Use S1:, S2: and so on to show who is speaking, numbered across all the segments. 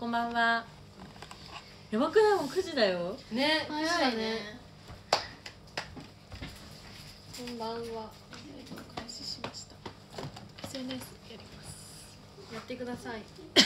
S1: こんばんは。やばくない？もう9時だよ。
S2: ね、
S3: 早いね。
S2: こんばんは。
S3: 開始しました。SNS やります。
S2: やってください。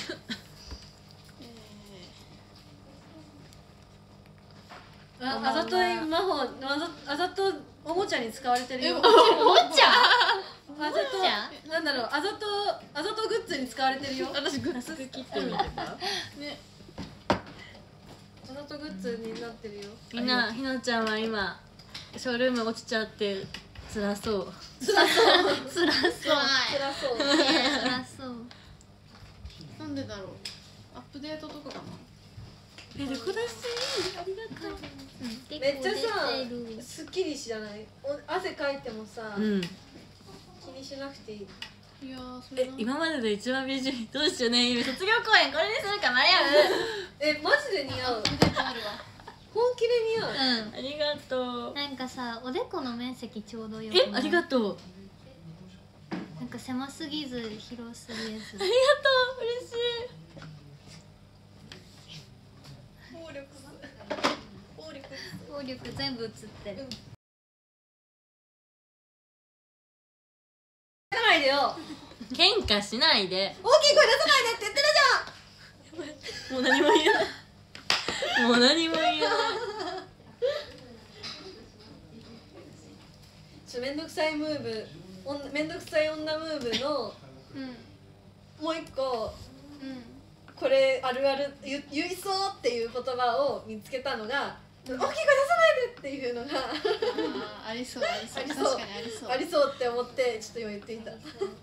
S2: あざとい魔法、あざとおもちゃに使われてるよ。
S3: おもちゃ？
S2: あざと、なんだろう、あざとグッズに使われてるよ。
S3: 私グッズ
S1: 切ってみてた。
S3: ね。
S2: あざとグッズになってるよ。
S1: みんな、ひなちゃんは今ショールーム落ちちゃって辛そう。
S2: 辛そう。
S3: 辛そう。
S2: 辛そう。
S4: 辛そう。
S3: なんでだろう。アップデートとかかな。
S1: どこだしありがとう。
S2: めっちゃさ、すっきりしじゃない？汗かいてもさ、
S1: うん。
S2: 気にしなくていい。
S3: いやー、それな。
S1: 今までで一番美人どうしようね。今卒業公演これにするか悩む。
S2: マジで似合う。
S3: アップデートあるわ。
S2: 本気で似合う。
S1: ありがとう。
S4: なんかさ、おでこの面積ちょうどよくない？
S1: ありがとう。
S4: なんか狭すぎず広すぎず。
S1: ありがとう。嬉しい。
S4: 効力全部映ってる。
S2: 出さないでよ。
S1: 喧嘩しないで。
S2: 大きい声出さないでって言ってるじゃん。
S1: もう何も言えない。もう何も言えない。
S2: めんどくさいムーブ、めんどくさい女ムーブのもう一個、これあるある言いそうっていう言葉を見つけたのが、大きい声出さないでっていうのが
S3: ありそう、ありそう。
S2: ありそう
S3: 確かにありそう。
S2: ありそうって思ってちょっと今言ってみた。
S3: よ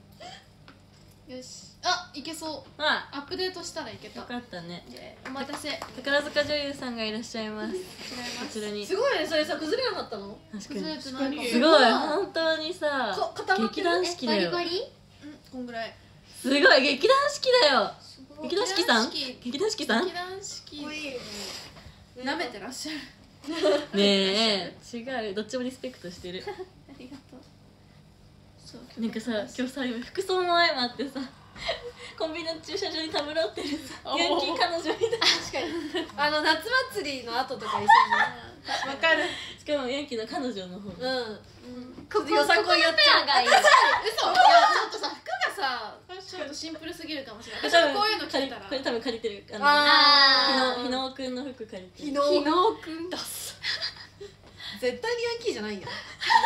S3: し。あ、いけそう。
S1: あ、
S3: アップデートしたらいけた。
S1: よかったね。
S3: お待たせ。
S1: 宝塚女優さんがいらっしゃいます。こちらに。
S2: すごいね、それさ崩れなかったの？
S1: 確か
S3: 崩れ
S1: に。
S3: てないかも。
S1: すごい、本当にさ、
S2: 固まってる。
S1: 劇団四季だよ。
S4: バリバリ？
S3: こんぐらい。
S1: すごい、劇団四季だよ。劇団四季さん？
S3: 劇
S1: 劇団四季さん？
S3: 劇団四季。舐めてらっしゃる。
S1: ねえ、違う、どっちもリスペクトしてる。
S3: ありがとう。そう。
S1: なんかさ、今日さ、今服装も相まってさ、コンビニの駐車場にたむろってるさ、ヤンキー彼女みたいな。
S2: 確かに夏祭りの後とかいそう
S3: わかる。
S1: しかもヤンキーの彼女の方。
S2: じゃん。
S4: ここ
S2: よさこいやっ
S4: ペアがいい。
S3: 嘘。いや、ちょっとさ、服がさ、ちょっとシンプルすぎるかもしれない。私はこういうの着てたら。
S1: これ多分借りてる。
S4: あー
S1: ひのおくんの服借りてる。
S2: ひのおくんだす。絶対にヤンキーじゃないよ。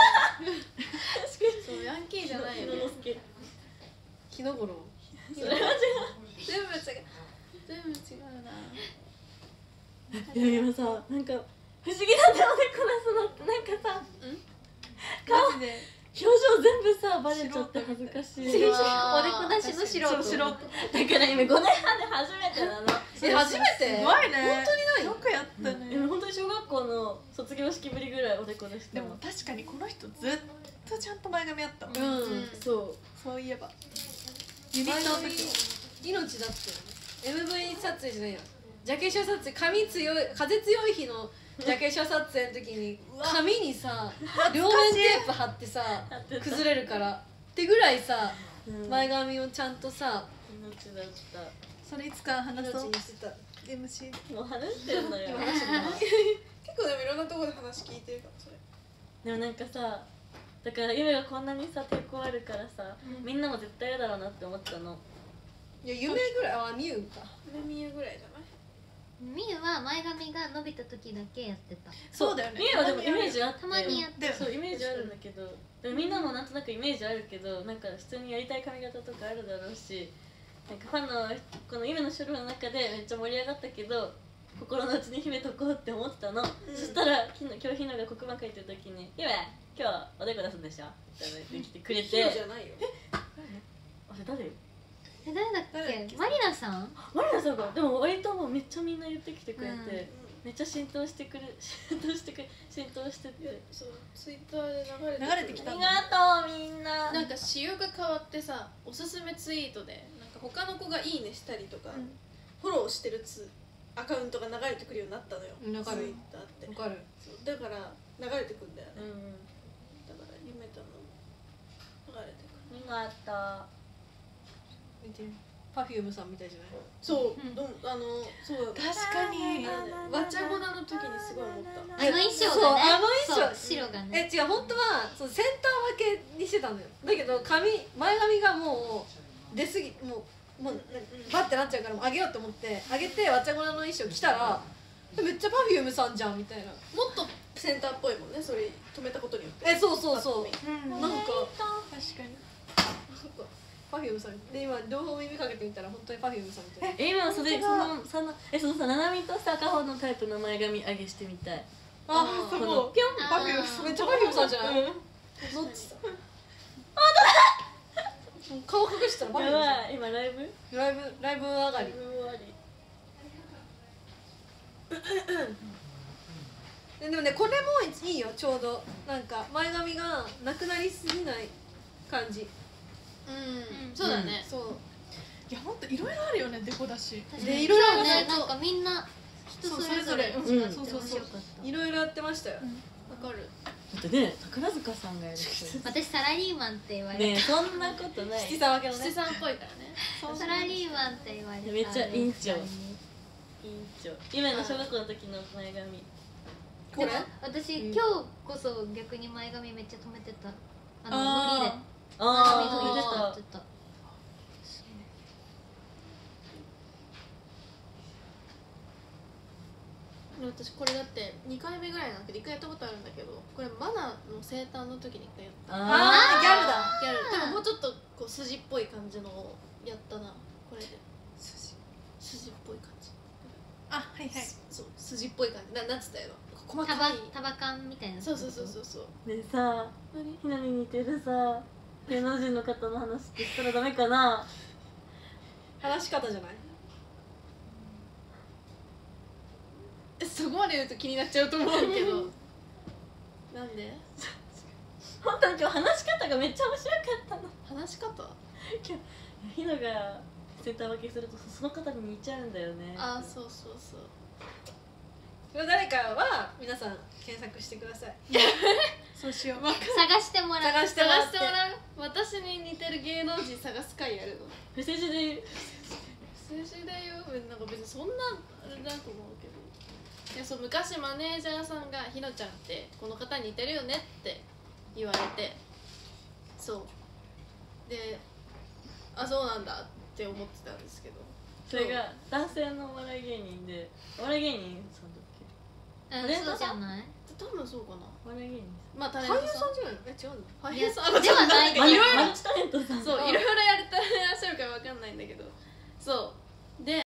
S3: そう、ヤンキーじゃないよね。
S2: ひのごろ。
S1: それは違う。
S2: 全部違う。
S3: 全部違うな。
S1: いや今さ、なんか不思議なんだよね、こなすのってなんかさ、
S3: マジで。
S1: 表情全部さバレちゃって恥ずかしい。
S4: おでこなしの素人。
S1: だから今5年半で初めてなの。
S2: 初めて？
S3: すごいね。
S2: 本当にない？
S3: よくやったね。
S1: 今本当に小学校の卒業式ぶりぐらいおでこ出して
S3: でも確かにこの人ずっとちゃんと前髪あったもん。
S1: そう
S3: そういえば。ユニットの時
S2: 命だって。MV 撮影じゃないよ。ジャケ写撮影、風強い日のジャケ写撮影の時に髪にさ両面テープ貼ってさ崩れるからってぐらいさ前髪をちゃんとさ
S1: 命だった。
S3: それいつか話そう。
S2: 命にしてた。
S3: MC
S1: もう話してんのよ。
S3: 結構でもいろんなところで話聞いてるかもそれ。
S1: でもなんかさ、だから夢がこんなにさ抵抗あるからさ、みんなも絶対嫌だろうなって思ったの。
S2: いや夢ぐらい、ミュウか。
S3: これ見えぐらいじゃない？
S4: みゆは前髪が伸びた時だけやってた。
S3: そうだよね。
S1: みゆはでもイメージあって
S4: たまにやって
S1: そうイメージあるんだけど、でもみんなもなんとなくイメージあるけど、なんか普通にやりたい髪型とかあるだろうし、なんかファンのこの夢のショールームの中でめっちゃ盛り上がったけど、心の内に秘めとこうって思ってたの。そしたら今日ひなが黒板書いてる時に「夢今日おでこ出すんでしょ?」って言ってきてくれて。
S2: ヒロじゃないよ。
S1: あれ誰？
S4: 誰だっけ？マリナさん？
S1: マリナさんがでも割ともうめっちゃみんな言ってきてくれて、めっちゃ浸透してて。
S3: そうツイッターで流れてきた。
S1: ありがとうみんな。
S3: なんか仕様が変わってさ、おすすめツイートでなんか他の子がいいねしたりとか、フォローしてるアカウントが流れてくるようになったのよ。
S2: わかる。
S3: ツイッターって。
S2: わかる。
S3: そうだから流れてくんだよね。だから夢との流れてくる。
S1: ありがとう。
S2: 見てる。 Perfume さんみたいじゃない？
S3: そうそうだね
S5: 確かに
S3: わちゃごなの時にすごい思った
S4: あの衣装
S2: そう
S4: がね
S2: あの衣装
S4: そう白がね
S2: 違う本当はそうセンター分けにしてたのよ。だけど前髪がもう出過ぎもうバッてなっちゃうからもう上げようと思って上げてわちゃごなの衣装着たらめっちゃPerfumeさんじゃんみたいな。
S3: もっとセンターっぽいもんねそれ止めたことによって
S2: そうそうそう
S5: うん
S2: なんか
S5: 確かに
S2: Perfumeさんで今両方耳かけてみたら本当にPerfumeさんみたいな。
S1: 今そのさななみとさ片方のタイプの前髪上げしてみたい。
S5: そう
S1: このピョン
S4: あー
S5: Perfume
S2: めっちゃPerfumeさんじゃない？どっちさ顔隠したら
S1: や
S2: Perfume さ
S1: ばい今ライブ
S2: んライブ上がりでもねこれもいいよちょうどなんか前髪がなくなりすぎない感じ。
S3: そうだね
S2: そう
S5: いやほんといろいろあるよねデコだし
S4: 確かに
S2: でいろいろ
S4: そうねなんかみんな人それぞれ
S5: そう
S1: それぞれ
S4: 違って面白かった
S2: いろいろやってましたよ。
S3: わかる
S1: だってね宝塚さんがやる人
S4: 私サラリーマンって言われ
S1: ねえそんなことない
S2: 七三分けのね。
S3: 七さんっぽいからね
S4: たサラリーマンって言われた
S1: めっちゃ院長
S4: ね
S1: 委員長今の小学校の時の前髪
S2: これ
S4: でも私、
S2: うん
S4: 今日こそ逆に前髪めっちゃ止めてた
S5: あー
S4: ノリで
S1: あ
S4: 前髪
S1: あ出た
S4: 止めてた
S3: 私これだって2回目ぐらいなんだけど1回やったことあるんだけどこれマナの生誕の時に1回やった
S2: あーギャルだ。
S3: ギャルでももうちょっとこう筋っぽい感じのをやったなこれで筋っぽい感じ
S5: あはいはい
S3: そう筋っぽい感じなんつったよ細かい
S4: タバカンみたいな
S3: そうそう
S1: でさ
S3: 何
S1: ひなに似てるさ芸能人の方の話ってしたらダメかな。
S2: 話し方じゃない？
S3: そこまで言うと気になっちゃうと思うけどなんで
S1: 本当に今日話し方がめっちゃ面白かったの。
S3: 話し方
S1: ひながセンター分けするとその方に似ちゃうんだよね。
S3: あそうそうそう
S2: それ誰かは皆さん検索してください。
S5: そうしよう
S4: 探してもらう
S2: 探してもらって
S3: 探してもらう私に似てる芸能人探す会やるの
S1: 不正字で言う
S3: 数字だよなんか別にそんなあれだと思うけどいやそう昔マネージャーさんが「ひのちゃんってこの方に似てるよね」って言われてそうであそうなんだって思ってたんですけど
S1: それが男性のお笑い芸人でお笑い芸人さんだっけ
S4: そうじゃない
S3: 多分そうかな
S1: お笑い芸人
S3: まあタレン
S2: 俳
S3: トさん
S2: 優さんじゃないの？違うの？
S3: 俳優さん
S4: ではない
S1: マル
S3: いろいろ
S1: マルチタレントさん
S3: そういろいろやってらっしゃるからわかんないんだけどそうで